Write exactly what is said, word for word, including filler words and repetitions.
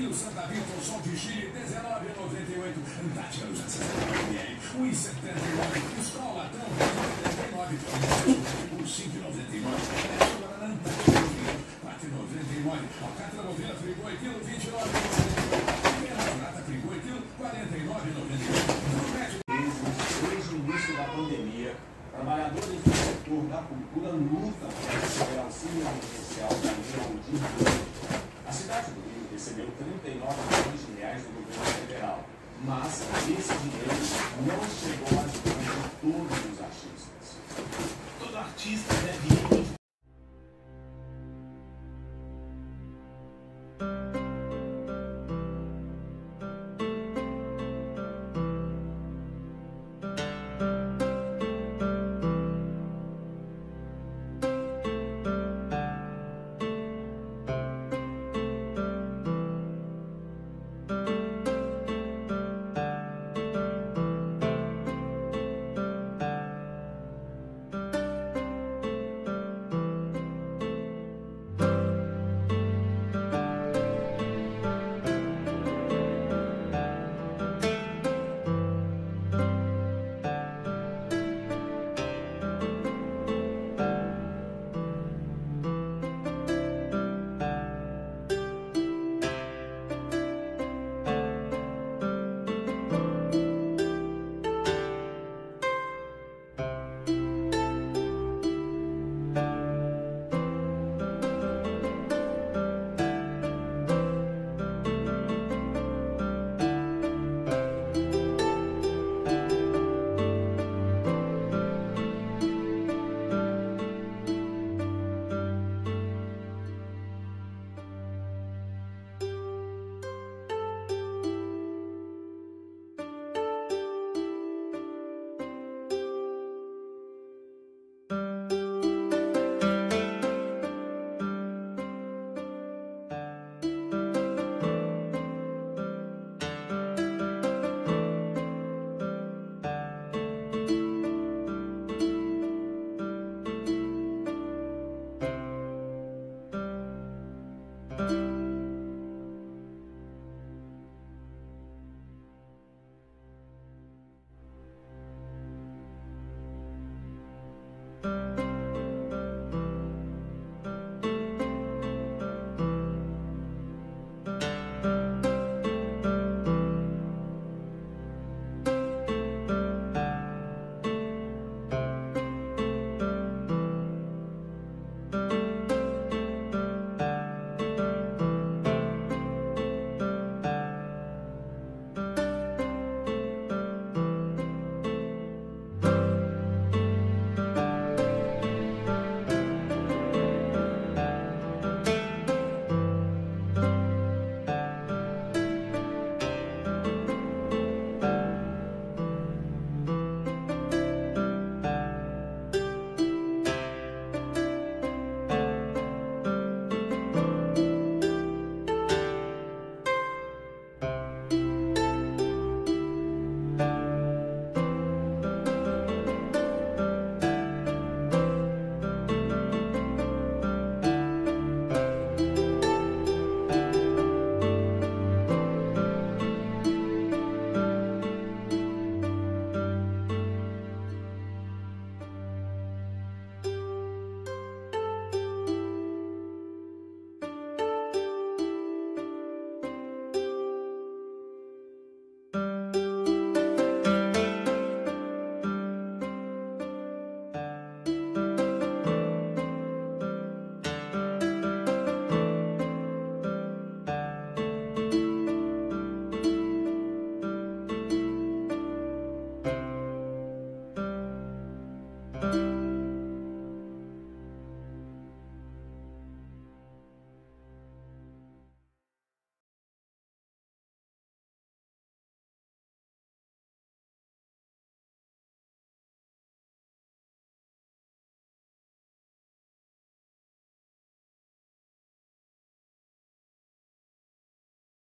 quilo Santa Vita, o sol de Chile, dezenove reais e noventa e oito centavos. Tática dos setecentos mililitros, um real e setenta e nove centavos. Escola Latão, trinta e nove centavos. cinco reais e noventa e nove centavos. quatro reais e noventa e nove centavos. Alcatra novela, frigor, quilo, vinte e nove reais e noventa e nove centavos. Prata, frigor, quilo, quarenta e nove reais e noventa e nove centavos. Desde o início da pandemia, trabalhadores do setor da cultura lutam para receber auxílio emergencial da Lei Aldir. A cidade do Rio recebeu trinta e nove milhões de reais do governo federal, mas esse dinheiro não chegou às mãos de todos os artistas. Todo artista